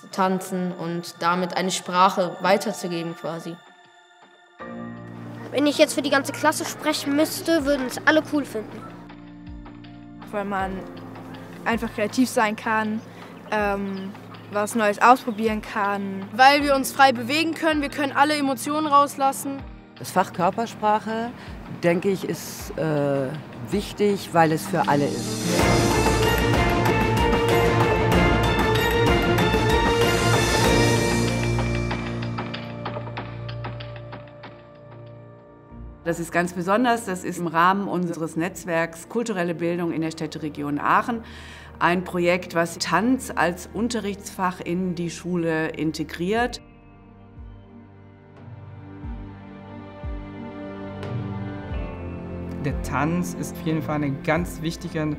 zu tanzen und damit eine Sprache weiterzugeben quasi. Wenn ich jetzt für die ganze Klasse sprechen müsste, würden es alle cool finden. Weil man einfach kreativ sein kann, was Neues ausprobieren kann. Weil wir uns frei bewegen können, wir können alle Emotionen rauslassen. Das Fach Körpersprache, denke ich, ist wichtig, weil es für alle ist. Das ist ganz besonders, das ist im Rahmen unseres Netzwerks Kulturelle Bildung in der Städteregion Aachen ein Projekt, was Tanz als Unterrichtsfach in die Schule integriert. Der Tanz ist auf jeden Fall ein ganz wichtiges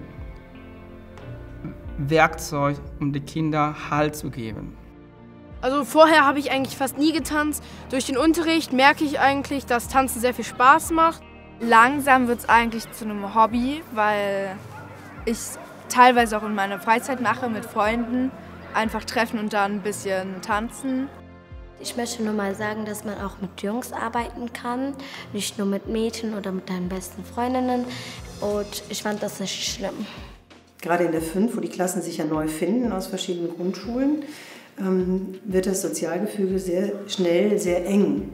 Werkzeug, um den Kindern Halt zu geben. Also vorher habe ich eigentlich fast nie getanzt. Durch den Unterricht merke ich eigentlich, dass Tanzen sehr viel Spaß macht. Langsam wird es eigentlich zu einem Hobby, weil ich teilweise auch in meiner Freizeit mache mit Freunden. Einfach treffen und dann ein bisschen tanzen. Ich möchte nur mal sagen, dass man auch mit Jungs arbeiten kann, nicht nur mit Mädchen oder mit deinen besten Freundinnen. Und ich fand das nicht schlimm. Gerade in der 5, wo die Klassen sich ja neu finden aus verschiedenen Grundschulen, wird das Sozialgefüge sehr schnell sehr eng.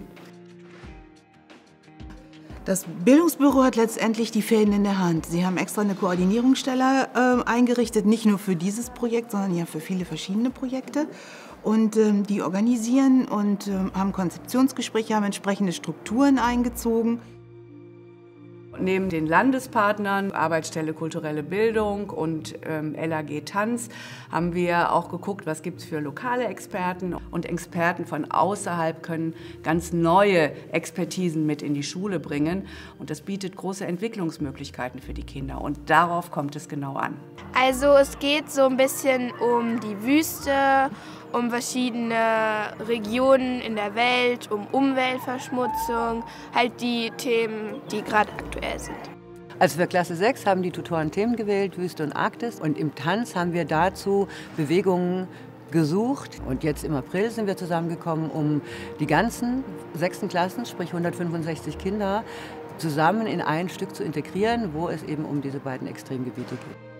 Das Bildungsbüro hat letztendlich die Fäden in der Hand. Sie haben extra eine Koordinierungsstelle eingerichtet, nicht nur für dieses Projekt, sondern ja für viele verschiedene Projekte. Und die organisieren und haben Konzeptionsgespräche, haben entsprechende Strukturen eingezogen. Neben den Landespartnern, Arbeitsstelle Kulturelle Bildung und LAG Tanz, haben wir auch geguckt, was gibt es für lokale Experten. Und Experten von außerhalb können ganz neue Expertisen mit in die Schule bringen. Und das bietet große Entwicklungsmöglichkeiten für die Kinder. Und darauf kommt es genau an. Also es geht so ein bisschen um die Wüste, um verschiedene Regionen in der Welt, um Umweltverschmutzung, halt die Themen, die gerade aktuell sind. Also für Klasse 6 haben die Tutoren Themen gewählt, Wüste und Arktis. Und im Tanz haben wir dazu Bewegungen gesucht. Und jetzt im April sind wir zusammengekommen, um die ganzen 6. Klassen, sprich 165 Kinder, zusammen in ein Stück zu integrieren, wo es eben um diese beiden Extremgebiete geht.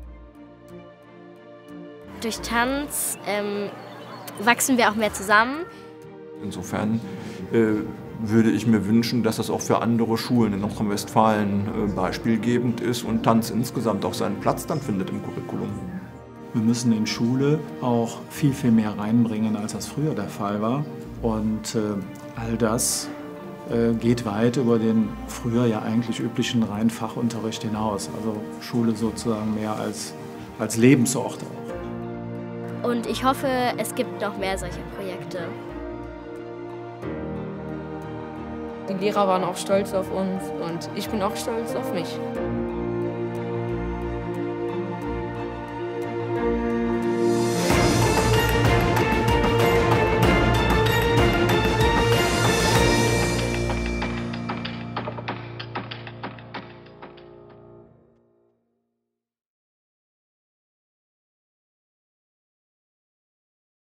Durch Tanz wachsen wir auch mehr zusammen. Insofern würde ich mir wünschen, dass das auch für andere Schulen in Nordrhein-Westfalen beispielgebend ist und Tanz insgesamt auch seinen Platz dann findet im Curriculum. Wir müssen in Schule auch viel, viel mehr reinbringen, als das früher der Fall war. Und all das geht weit über den früher ja eigentlich üblichen reinen Fachunterricht hinaus. Also Schule sozusagen mehr als Lebensort auch. Und ich hoffe, es gibt noch mehr solche Projekte. Die Lehrer waren auch stolz auf uns und ich bin auch stolz auf mich.